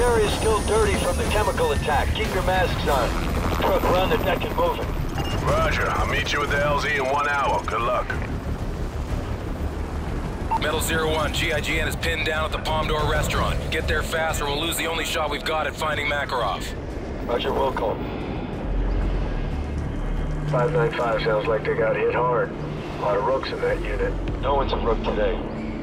area is still dirty from the chemical attack. Keep your masks on. Truck, we're on the deck and moving. Roger. I'll meet you with the LZ in 1 hour. Good luck. Metal 01, GIGN is pinned down at the Palm Door restaurant. Get there fast or we'll lose the only shot we've got at finding Makarov. Roger, will call. 595 sounds like they got hit hard. A lot of rooks in that unit. No one's a rook today.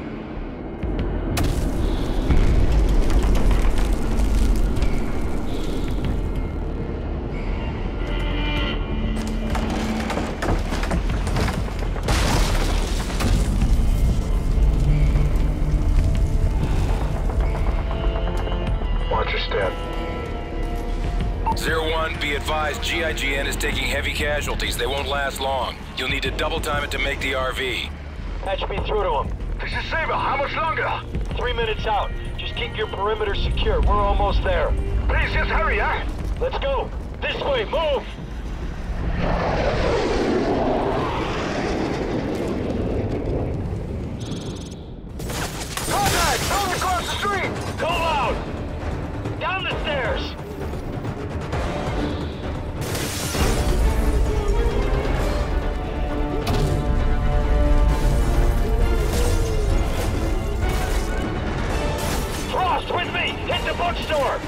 Watch your step. 01, be advised, GIGN is taking heavy casualties. They won't last long. You'll need to double time it to make the RV. Patch me through to him. This is Saber. How much longer? 3 minutes out. Just keep your perimeter secure. We're almost there. Please, just hurry, huh? Let's go. This way, move! Contact! Coming across the street! Go loud! Down the stairs! Frost, with me! Hit the bookstore!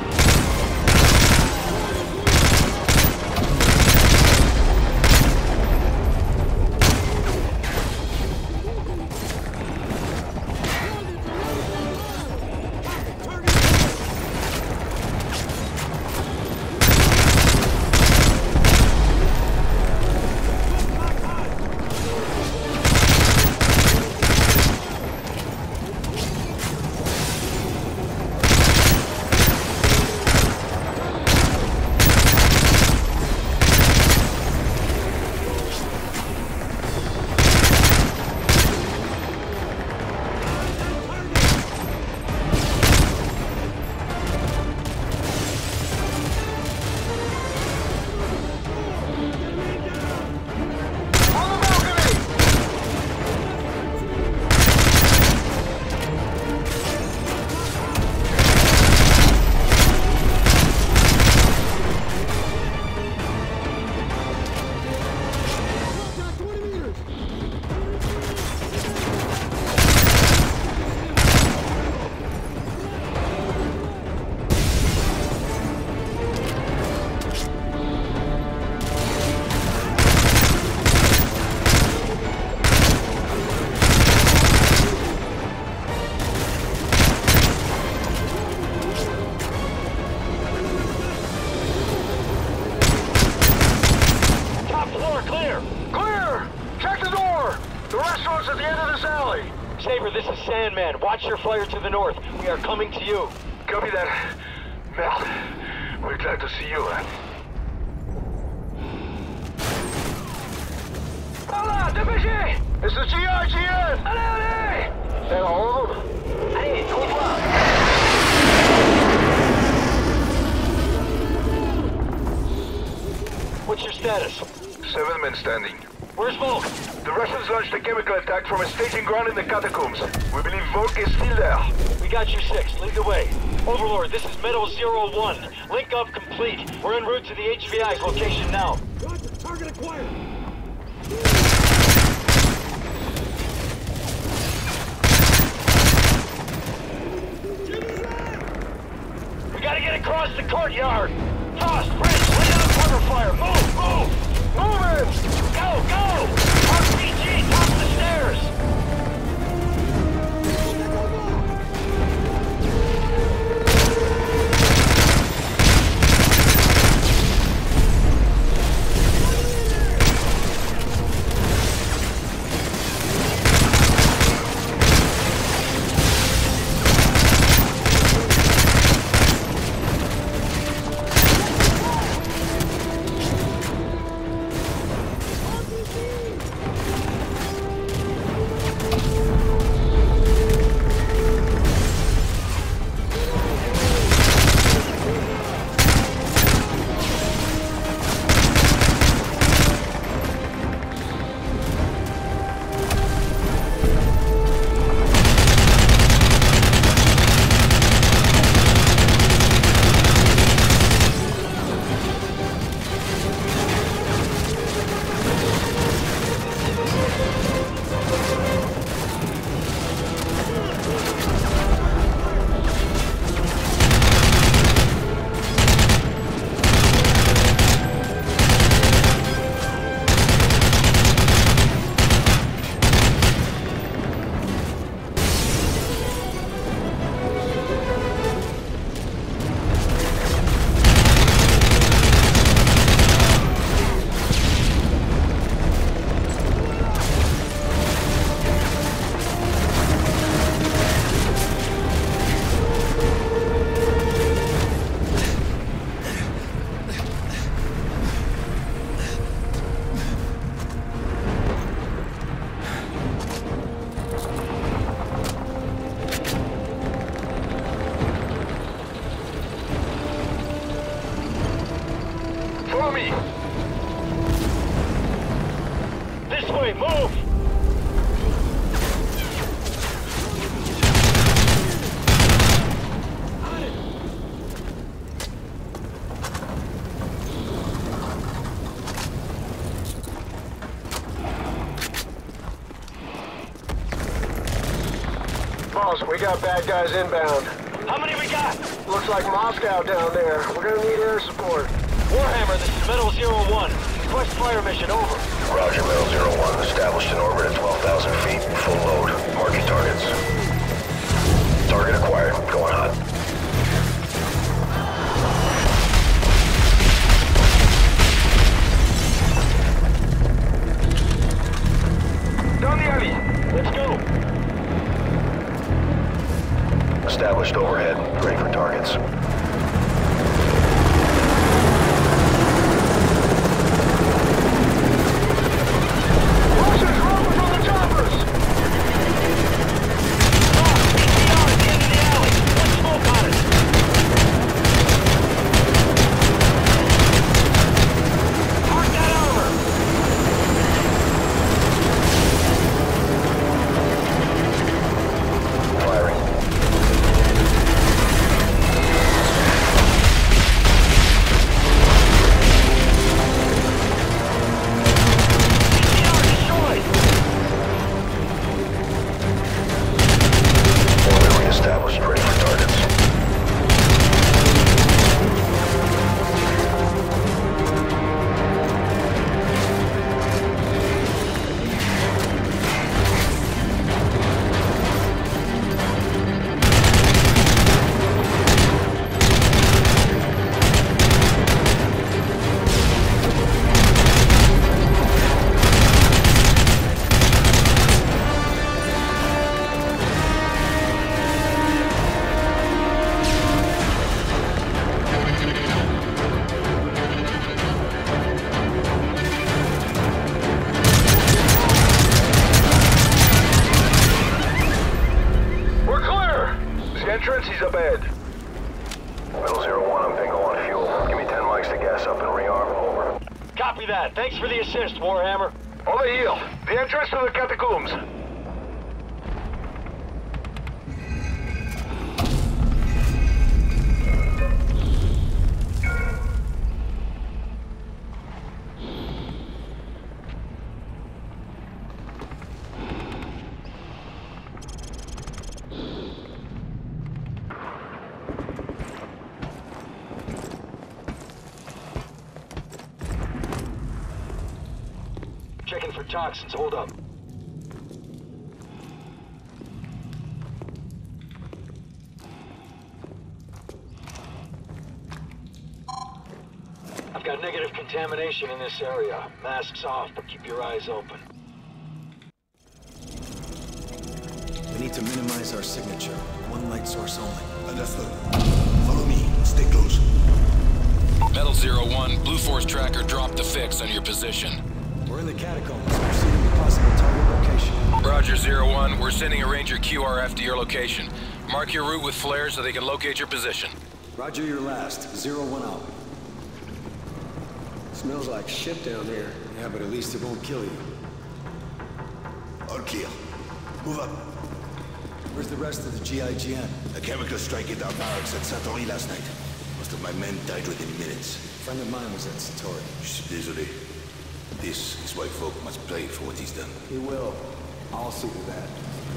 Watch your flyer to the north. We are coming to you. Copy that. Mel, we're glad to see you, man. Hola, dépêchez! It's the GIGN! Allez, allez! Hello? Allez, au revoir! What's your status? 7 men standing. Where's Volk? The Russians launched a chemical attack from a staging ground in the catacombs. We believe Volk is still there. We got you 6. Lead the way. Overlord, this is Metal 01. Link up complete. We're en route to the HVI's location now. Roger, target acquired. We gotta get across the courtyard. Frost, Bridge, lay down cover fire. Move, move! Move it! Go, go! RPG, top of the stairs! enemy! This way, move! Boss, we got bad guys inbound. How many we got? Looks like Moscow down there. We're gonna need air support. Warhammer, this is Metal 01. Request fire mission, over. Roger, Metal 01. Established in orbit at 12,000 feet. Full load. Mark your targets. Target acquired. Going hot. Down the alley. Let's go. Established overhead. Ready for targets. Thanks for the assist, Warhammer. Over here. The entrance to the catacombs. Checking for toxins, hold up. I've got negative contamination in this area. Masks off, but keep your eyes open. We need to minimize our signature. One light source only. Understood. Follow me. Stay close. Metal 01, Blue Force tracker dropped the fix on your position. We're in the catacombs. Proceeding to possible target location. Roger, 01. We're sending a Ranger QRF to your location. Mark your route with flares so they can locate your position. Roger your last. 01 out. Smells like shit down here. Yeah, but at least it won't kill you. All clear. Move up. Where's the rest of the GIGN? A chemical strike at our barracks at Satori last night. Most of my men died within minutes. A friend of mine was at Satori. Je suis désolé. This is why Volk must pay for what he's done. He will. I'll see to that.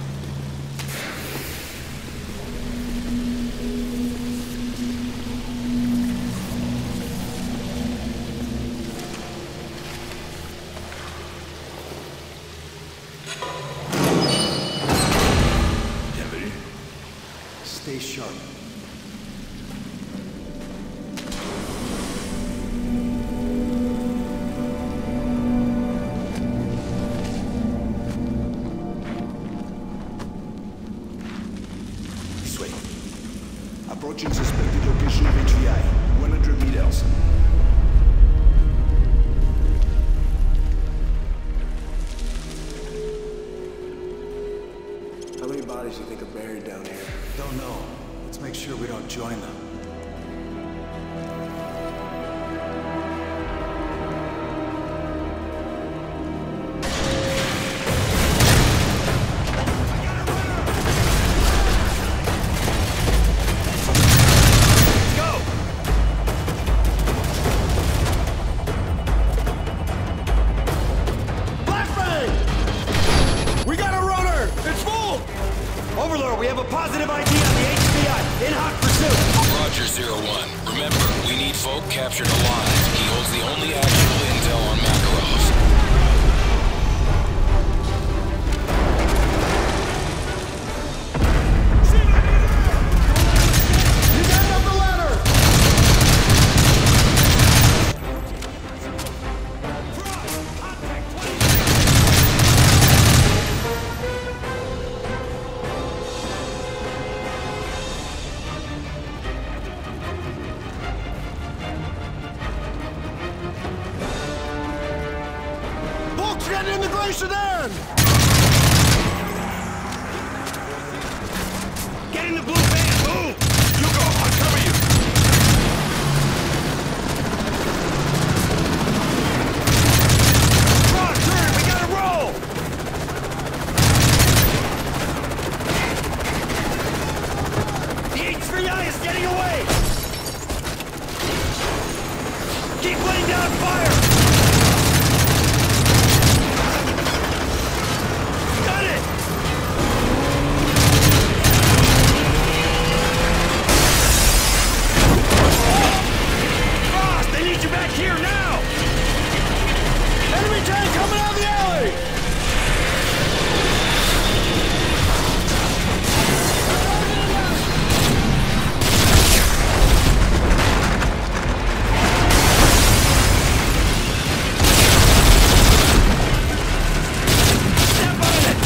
Bienvenue. Stay sharp. Approaching suspected location of HVI. 100 meters. How many bodies do you think are buried down here? Don't know. Let's make sure we don't join them. Volk captured alive. He holds the only actual intel on Makarov. Get in the glacier then! Get in the blue van, move! You go, I'll cover you! Come on, turn, we gotta roll! The H3I is getting away! Keep laying down fire! Here now! Enemy tank coming out of the alley! Step on it!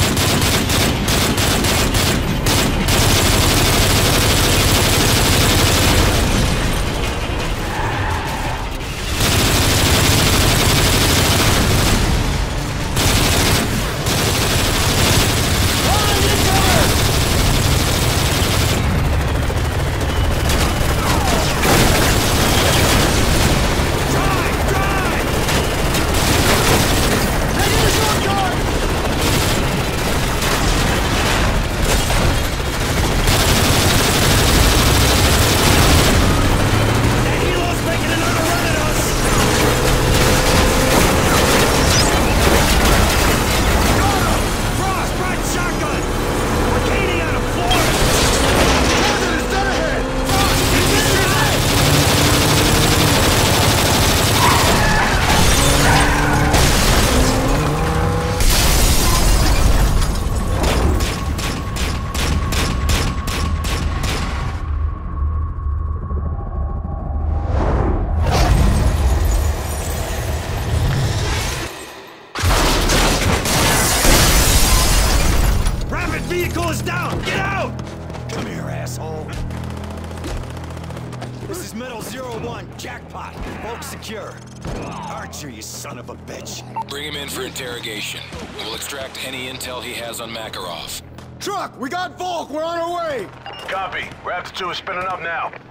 Vehicle is down! Get out! Come here, asshole. This is Metal 01, jackpot. Volk secure. Archer, you son of a bitch. Bring him in for interrogation. We'll extract any intel he has on Makarov. Truck, we got Volk. We're on our way. Copy. Raptor 2 is spinning up now.